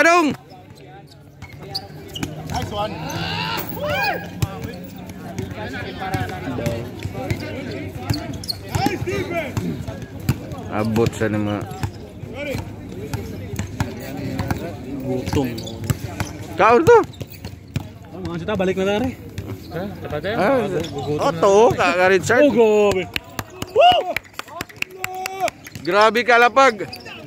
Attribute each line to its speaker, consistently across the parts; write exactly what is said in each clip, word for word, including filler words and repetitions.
Speaker 1: dong.
Speaker 2: Nice one.
Speaker 1: Abot sa mga
Speaker 3: gutom.
Speaker 1: Kaon to.
Speaker 3: Oh, mga sita balik na na rin. Ha? Tapat tayo.
Speaker 1: Oh, to ka ka Richard.
Speaker 3: Oh, gobe.
Speaker 1: Woo! Grabe ka lapag.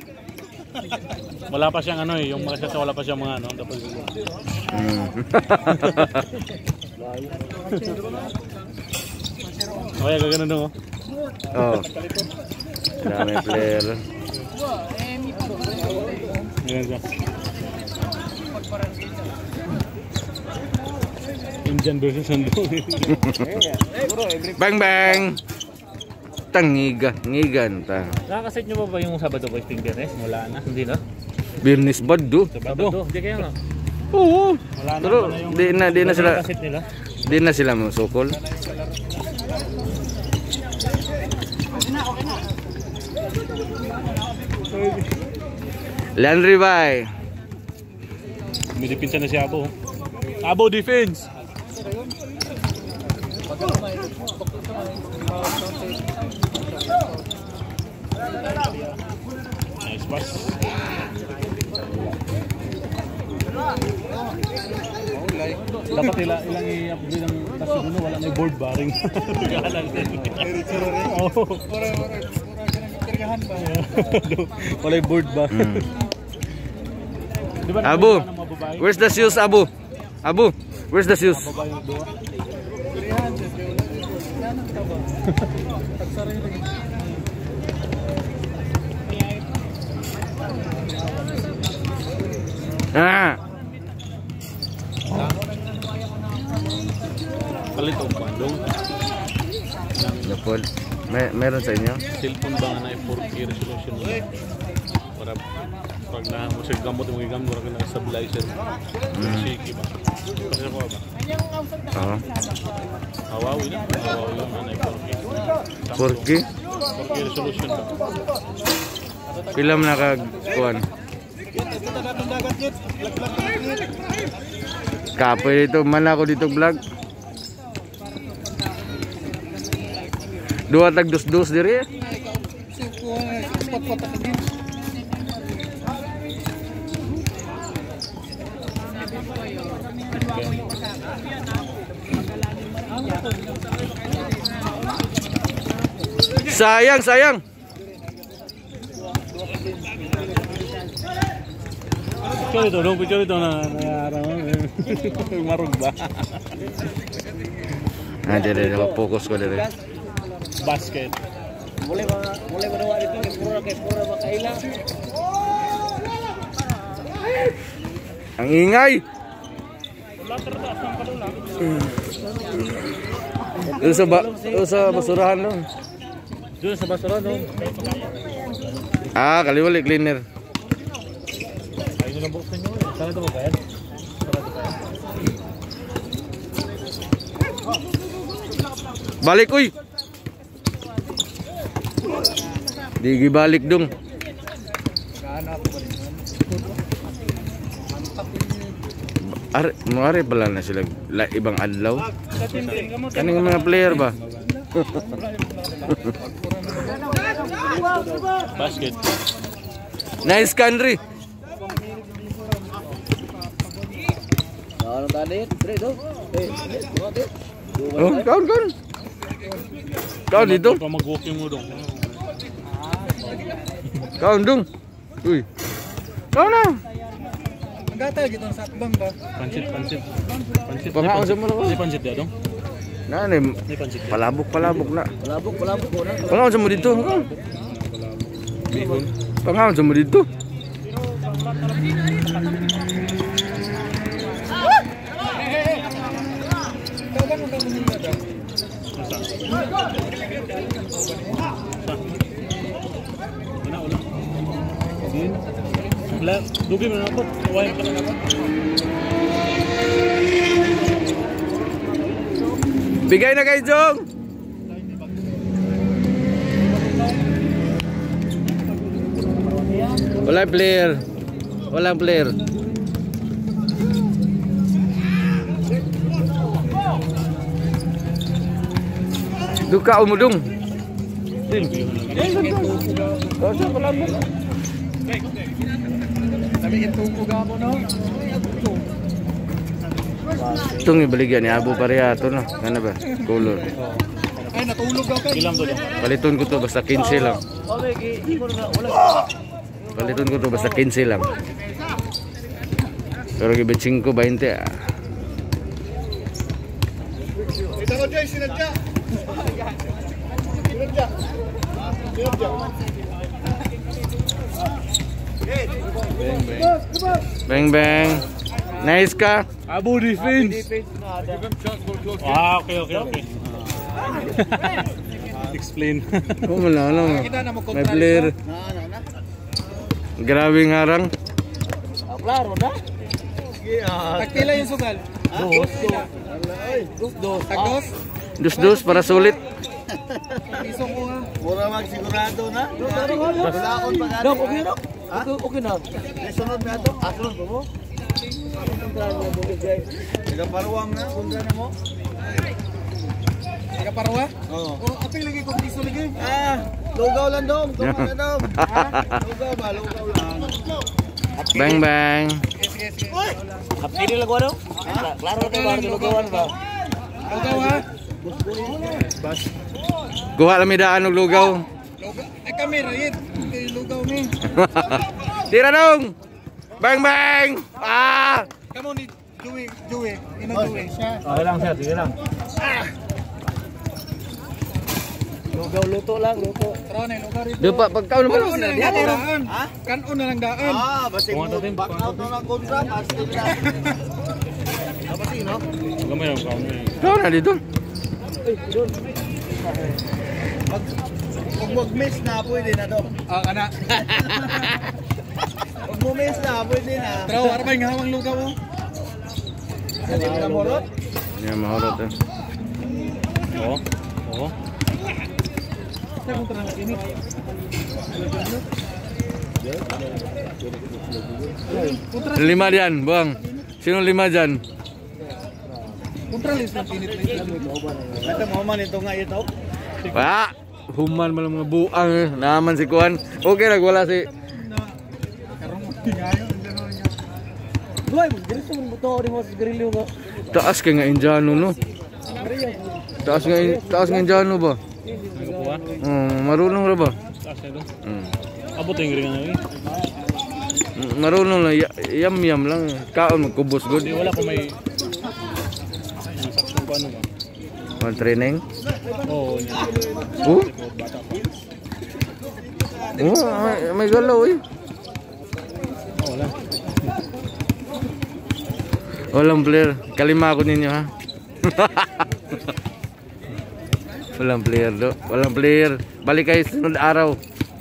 Speaker 3: Wala pa siyang ano eh, yung mga sita wala pa siyang mga ano, tapos.
Speaker 1: Hmm.
Speaker 3: Okay, gagano dong oh.
Speaker 1: Oh. Dami player.
Speaker 3: Ayan siya. Indian versus Sando.
Speaker 1: Bang bang. Tangiga, ngigan ta.
Speaker 3: Nakakasit nyo ba ba yung Sabado Boys Pinteres? Wala na, hindi na?
Speaker 1: Birnis Bado.
Speaker 3: Sabado? Hindi kaya nga.
Speaker 1: Oo.
Speaker 3: Wala na.
Speaker 1: Pero di na di na sila.
Speaker 3: Nakasit nila.
Speaker 1: Di na sila masukol. Landry Bay.
Speaker 3: May dipinsa na si Abo. Abo defense. Nice pass. Dapat ila ilang i-upgrade ang kasi dito wala na board bearing. Oh. Wala board ba?
Speaker 1: Mm. Abu, where's the shoes, Abu? Abu, where's the shoes? Ah.
Speaker 3: Kalit ang bandong.
Speaker 1: Napol. May meron sa inyo?
Speaker 3: Cellphone ba nga na four K resolution mo? Para pag na mo sa gamot mo gamot mo ra na stabilizer. Shaky ba? Kasi ko ba?
Speaker 1: Oo.
Speaker 3: Hawawi na. Hawawi lang na four K.
Speaker 1: four K?
Speaker 3: four K resolution ba?
Speaker 1: Pila man nakagkuan? Kapoy dito, man ako dito vlog. Dua tag dos-dos diri. Sayang, sayang.
Speaker 3: Picture ito, dong picture ito na nayarang marog ba?
Speaker 1: Ah, jadi fokus ko diri.
Speaker 3: Basket.
Speaker 4: Boleh ba boleh ba daw dito kay pura kay pura ba kaila?
Speaker 1: Ang ingay. Doon sa ba, doon sa basurahan doon.
Speaker 3: Doon sa basurahan doon.
Speaker 1: Ah, kaliwali cleaner.
Speaker 3: Ayun lang buksan nyo. Saan ito ba yan?
Speaker 1: Balik uy. Di gibalik dong. Are, mare pala na sila la, ibang adlaw. Kaning mga player ba?
Speaker 3: Basket.
Speaker 1: Nice country.
Speaker 4: Ano tadi? Tre do. Eh, do.
Speaker 1: Oh, kaon kaon. Kaon dito.
Speaker 3: Pa mag-walking mo dong.
Speaker 1: Kaon dong. Uy. Kaon na.
Speaker 2: Gata gitu sa bang ba?
Speaker 3: Pansit, pansit. Pansit.
Speaker 1: Pangaon sa mo ko.
Speaker 3: Di pansit ya dong.
Speaker 1: Na ni
Speaker 3: Di pansit.
Speaker 1: palabok palabok na.
Speaker 4: Palabok, palabok ko na.
Speaker 1: Pangaon sa mo dito.
Speaker 3: Bihon.
Speaker 1: Pangaon sa mo dito.
Speaker 3: Wala, dugi mo na ako. Kawain ka lang ako.
Speaker 1: Bigay na kay Jong. Wala player. Walang player. Duka umudong. Itong ibaligyan ni Abu Pariato no. Ano ba? Color.
Speaker 2: Ay, natulog daw kay.
Speaker 3: Ilang to dong?
Speaker 1: Paliton ko to basta quince lang. Paliton ko to basta quince lang. Pero gibetsing ko twenty ah.
Speaker 2: Ito ko Jay, sinadya. Sinadya. Sinadya.
Speaker 1: Bang bang. Nice ka.
Speaker 3: Abu defense. Ah, okay, okay, okay. Explain.
Speaker 1: Kung wala ano.
Speaker 2: Kita na mo
Speaker 1: May player. Grabing harang.
Speaker 4: Klaro na.
Speaker 2: Tagpila yung sugal.
Speaker 4: Dos, dos. Dos, dos.
Speaker 2: Tagdos.
Speaker 1: Dus-dus para sulit.
Speaker 2: Piso ko ha.
Speaker 4: Mura magsigurado na. Wala akong pag-ati. Dok, okay na? Okay, okay na. Sunod na ito. Ah, sunod mo? Nagaparuwang na. Kundra na mo?
Speaker 2: Nagaparuwa?
Speaker 4: Oo.
Speaker 2: O, apil lagi kong piso lagi.
Speaker 4: Ah, lugaw lang dong. Lugaw na dong. Lugaw ba? Lugaw lang.
Speaker 1: Bang bang.
Speaker 2: Sige, sige, sige.
Speaker 4: Apili lang ko ano? Klaro na ba? Lugawan ba?
Speaker 2: Lugaw ha.
Speaker 1: Kuha lang midaan og lugaw.
Speaker 2: Lugaw. Ay kami rin. Kay lugaw ni.
Speaker 1: Tira dong. Bang bang. Ah!
Speaker 2: Kamu ni Joey, Joey. Ino Joey siya.
Speaker 3: Okay lang siya, sige lang.
Speaker 4: Lugaw, luto lang, luto.
Speaker 2: Tara na lugaw rito.
Speaker 1: Dupa pagkaon naman.
Speaker 2: Kanon na lang daan.
Speaker 4: Ha?
Speaker 2: Kanon na lang daan.
Speaker 4: Ah, basta mo back out na ng kontra, basta na. Apa sih, no?
Speaker 3: Gamay yung kaon eh.
Speaker 1: Kaon na dito.
Speaker 4: Mag Kung mag-miss na, pwede na daw.
Speaker 2: Ah, kana.
Speaker 4: Kung mag-miss na, pwede na.
Speaker 2: Tara, ara ba yung hawang lugaw mo?
Speaker 4: Hindi mo na morot?
Speaker 1: Yan mahorot eh.
Speaker 3: Oo. Oo.
Speaker 2: Sa kontra na ini. Kontra,
Speaker 1: Lima diyan, buang. Sino lima diyan?
Speaker 2: kontra list na pinit na ito.
Speaker 4: Ito mo man ito nga ito.
Speaker 1: Pa, human malang mga buang eh. Naman si Kuan. Okay lang wala si.
Speaker 2: Karong tingayo gano'n niya.
Speaker 4: Boy, dili sa mo to, di mo sa grilyo ko.
Speaker 1: Taas ka nga Indiano no. Taas nga taas nga Indiano ba?
Speaker 3: Nagapuha?
Speaker 1: Oh, marunong ra ba?
Speaker 3: Taas na ito.
Speaker 1: Hmm.
Speaker 3: Abot yung ringan na rin.
Speaker 1: Marunong lang yam yam lang. Kaon magkubos good.
Speaker 3: Hindi, wala ko may... Nasaksan ko ano ba?
Speaker 1: One training.
Speaker 3: Oo, niya.
Speaker 1: Oh,
Speaker 3: Bata pa.
Speaker 1: oh may, may galaw eh.
Speaker 3: Oo, wala.
Speaker 1: Walang player. Kalima ko ninyo ha. Walang player do. Walang player. Balik kayo sunod araw.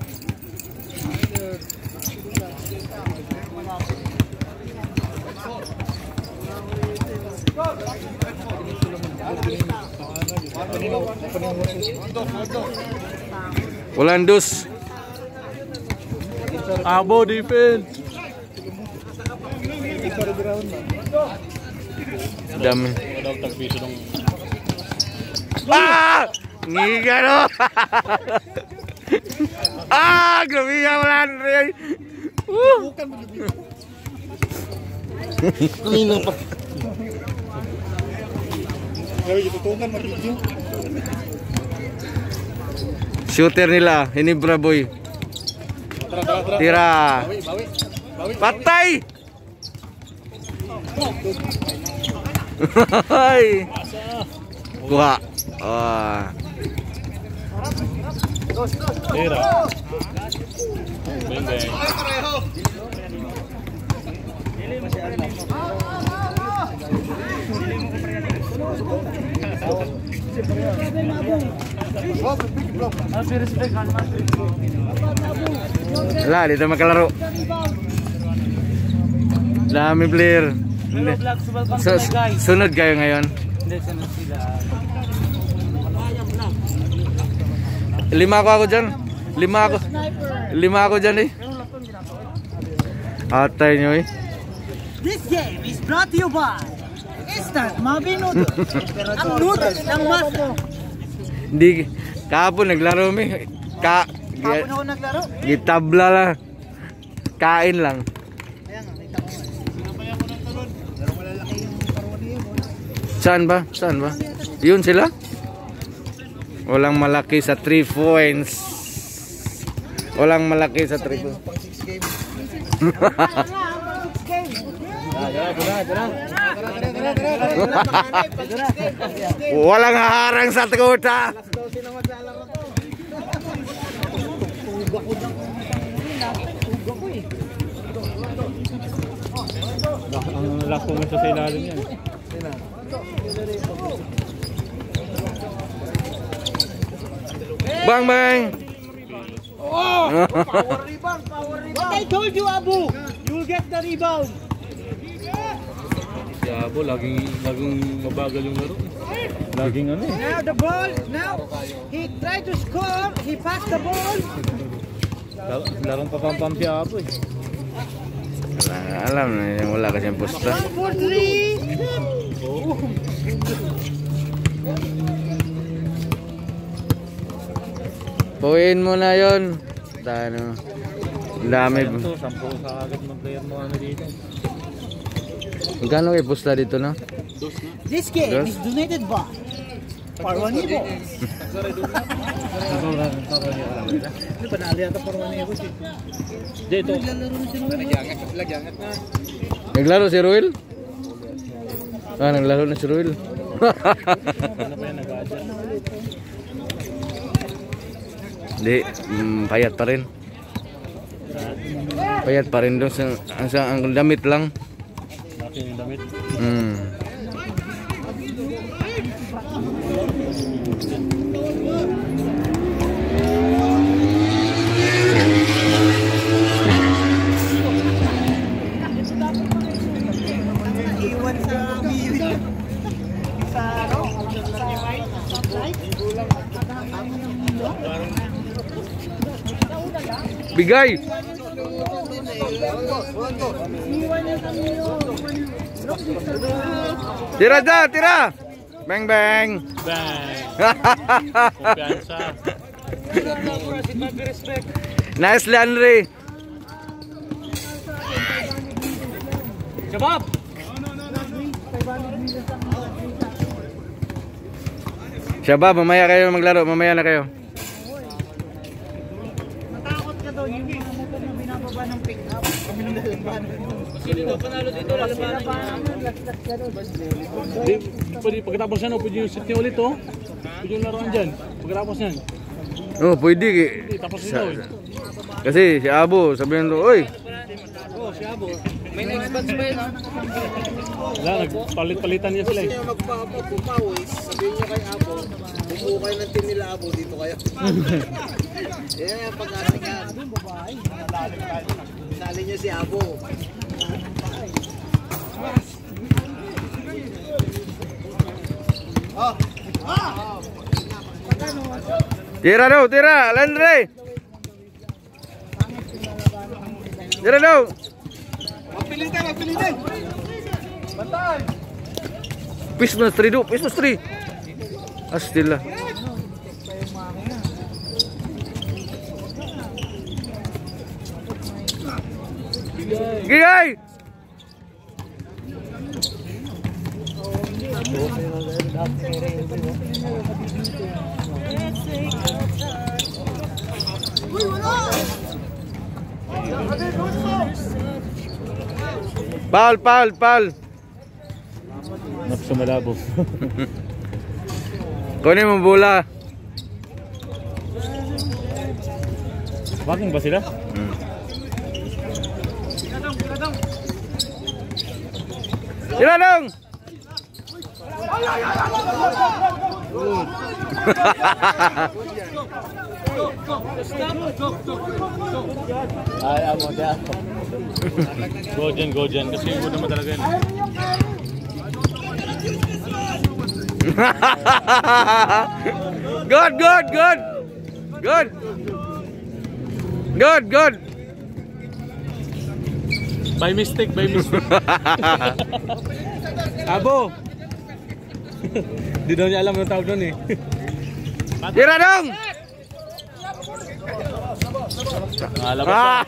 Speaker 1: Walang dus.
Speaker 3: Abo defense.
Speaker 1: Dami.
Speaker 3: Wala ko tagpiso ng...
Speaker 1: Ah! Ngiga no. Ah, grabe ya wala rin. Uh.
Speaker 4: Kanina pa.
Speaker 2: Gawin ito tungan mag-video.
Speaker 1: Shooter nila, Hinebra boy.
Speaker 2: Tara, tara, tara.
Speaker 1: Tira.
Speaker 2: Bawi, bawi. Bawi.
Speaker 1: Patay. Hay. Kuha. Ah.
Speaker 3: Tira. Bang bang.
Speaker 1: Wala, dito makalaro. Dami player. So, sunod kayo ngayon. Lima ako ako dyan. Lima ako. Lima ako dyan eh. Atay nyo eh.
Speaker 5: This game is brought to you by Instant Mabi Noodles. Ang noodles ng masa.
Speaker 1: Hindi, kahapon naglaro mi. Ka,
Speaker 5: Kapon ako naglaro.
Speaker 1: gitabla lang. Kain lang. Saan ba? Saan ba? Yun sila? Walang malaki sa three points. Walang malaki sa three points. Walang harang sa kuta.
Speaker 3: Ang last moment sa ilalim yan.
Speaker 1: Bang bang.
Speaker 5: Power rebound, power rebound. What I told you, Abu, you'll get the rebound.
Speaker 3: Si Abo, laging, laging mabagal yung laro. Laging ano eh.
Speaker 5: Now the ball, now he tried to score, he passed the ball.
Speaker 3: Larong papampam si Abo eh.
Speaker 1: Wala, alam na yung wala kasi yung pusta.
Speaker 5: One for three.
Speaker 1: Puin mo na yun. Tano. Ang dami.
Speaker 3: Ito, sampo ka agad mag-player mo ano dito.
Speaker 1: Gano'n kayo pusta dito na?
Speaker 5: This game
Speaker 1: Yes.
Speaker 5: is donated by Parwanibo. Ano ba naali ata Parwanibo?
Speaker 3: Dito.
Speaker 1: Naglaro si Ruel? Ah, naglaro na si Ruel.
Speaker 3: Ano pa yan nag-adjust?
Speaker 1: Hindi, mm, payat pa rin. Payat pa rin doon. Ang, ang, ang damit lang.
Speaker 3: Laki yung damit.
Speaker 1: Hmm.
Speaker 5: Iwan sa miwi. Sa ano?
Speaker 1: Bigay! Tira dyan, tira! Bang bang!
Speaker 3: Bang! Kumpiyansa.
Speaker 1: Nice, Leandre!
Speaker 5: Shabab!
Speaker 1: Shabab, mamaya kayo maglaro, mamaya na kayo.
Speaker 5: Matakot ka daw yung mga motor na binababa ng pick-up. Kami nang dalaban. Sino daw panalo dito? Lalabanan niya.
Speaker 3: Di, pwede, pagkatapos yan, oh, pwede yung sit niya ulit oh. Pwede yung laruan dyan. Pagkatapos yan.
Speaker 1: Oh, pwede.
Speaker 3: Hindi, tapos
Speaker 1: Sa,
Speaker 3: ito eh.
Speaker 1: kasi si Abo, sabihin to, oy!
Speaker 5: Oh, si Abo. May next batch ba yun?
Speaker 3: Wala, nagpalit-palitan niya sila eh.
Speaker 4: Kung magpapapawis, sabihin niyo kay Abo, bumuo kayo ng team nila Abo, dito kayo. Yan yung pag-asingan. Sali niyo si Abo.
Speaker 1: Tira daw, tira! Leandre! Tira daw!
Speaker 4: Magpilitan, magpilitan! Bantay!
Speaker 1: Pis mas three do, pis mas three. Astila. Gigay! Paul, Paul, Paul.
Speaker 3: Napsa malabo.
Speaker 1: Kunin mo bola.
Speaker 3: Walking ba sila?
Speaker 1: Hmm. Tira dong.
Speaker 4: Ay, amo dyan.
Speaker 3: Go dyan, go dyan. Kasi mo naman talaga yun.
Speaker 1: Good, good, good. Good. Good, good.
Speaker 3: By mistake, by mistake.
Speaker 2: Abo! Di daw niya alam yung tawag doon eh.
Speaker 1: Tira dong!
Speaker 3: Nalabas
Speaker 1: Ah!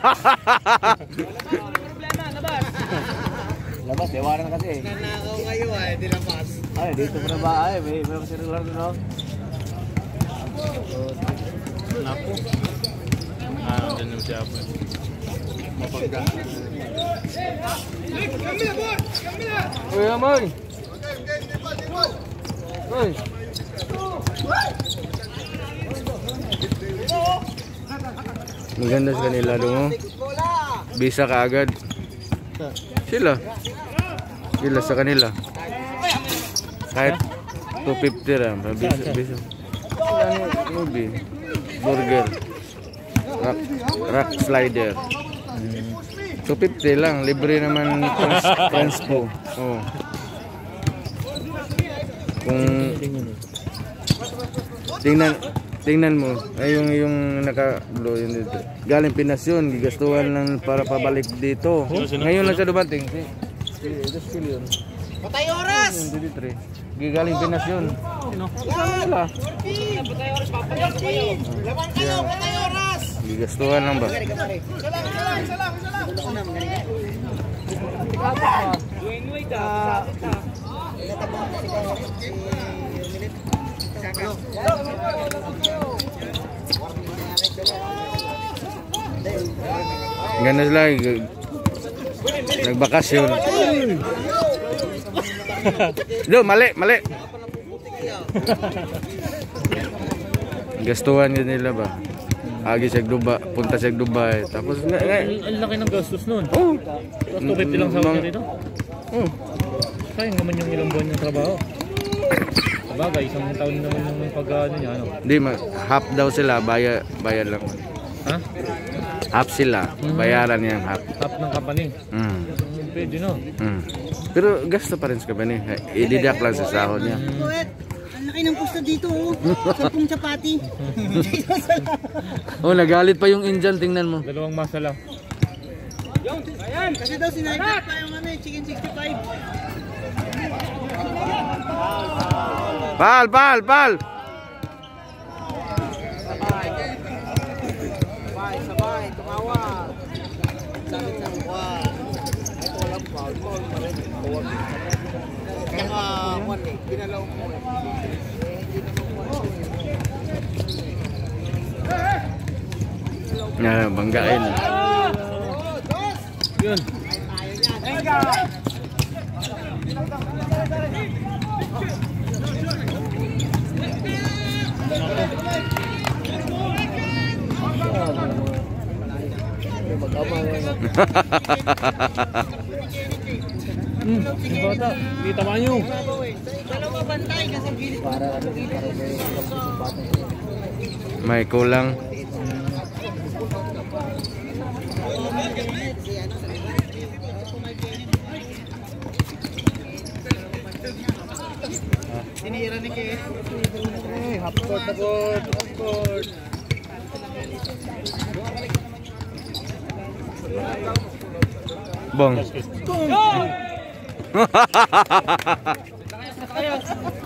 Speaker 2: Labas, dewa na kasi eh.
Speaker 4: Nanakaw kayo ay, tinapas.
Speaker 2: Ay, dito mo na ba? Ay, may may celular doon oh.
Speaker 3: Naku. Ah, dyan naman siya po. Mapagka.
Speaker 1: Uy, amoy! Uy! Maganda sa kanila dong oh. Bisa ka agad. Sila. Sila sa kanila. Kahit two fifty ram. Bisa, bisa. Movie. Burger. Rock, rock slider. two fifty lang. Libre naman trans, transpo. Oh. Kung tingnan tingnan mo ay yung yung naka blow yun dito. Galing Pinas yun, gigastuhan lang para pabalik dito. Ngayon lang siya dumating. Si si dos yun.
Speaker 4: Patay oras!
Speaker 1: Yung delivery. Gigaling Pinas yun. Sino? Sila.
Speaker 4: Patay oras, papayag kayo. Laban kayo, patay oras!
Speaker 1: Gigastuhan lang ba?
Speaker 4: Isa lang, isa lang, isa lang, isa lang.
Speaker 5: Wait, wait ah.
Speaker 1: Ganda sila. Nagbakasyon. Do, mali, mali. Gastuhan yun nila ba? Agi siya Dubai, punta siya Dubai. Tapos nga, nga.
Speaker 3: Ang laki ng gastos nun.
Speaker 1: Oh.
Speaker 3: two fifty lang sa
Speaker 1: Mang-
Speaker 3: kanya dito.
Speaker 1: Oh.
Speaker 3: Sayang naman yung ilang buwan yung trabaho. Sabagay, isang taon naman yung pag-ano niya, ano?
Speaker 1: Di, ma- half daw sila, bayad, bayad lang.
Speaker 3: Ha?
Speaker 1: Half sila, bayaran yan half.
Speaker 3: Top ng company.
Speaker 1: Mm.
Speaker 3: Hmm, Pwede, no?
Speaker 1: Mm. Pero gasto pa rin sa company. I-deduct lang sa sahod niya.
Speaker 5: Poet, ang laki ng pusta dito oh. Sampung chapati.
Speaker 1: Oh, nagalit pa yung Indian, tingnan mo.
Speaker 3: Dalawang masala.
Speaker 5: Ayan, kasi daw sinagdat pa yung ano, eh, chicken sixty-five.
Speaker 1: Pal, pal, pal.
Speaker 4: Sabay, sabay, tumawa. Sabit sa mukha. Ito walang foul, foul pa rin. Kaya, kwan eh, pinalaw mo eh.
Speaker 1: Na, banggain.
Speaker 3: Yun. Hmm, bata, kita ba nyo?
Speaker 5: Dalawa bantay kasi bilis.
Speaker 1: May kulang.
Speaker 5: Tinira ni Kay.
Speaker 4: Half court na court, half court.
Speaker 1: Bong.
Speaker 5: Kaya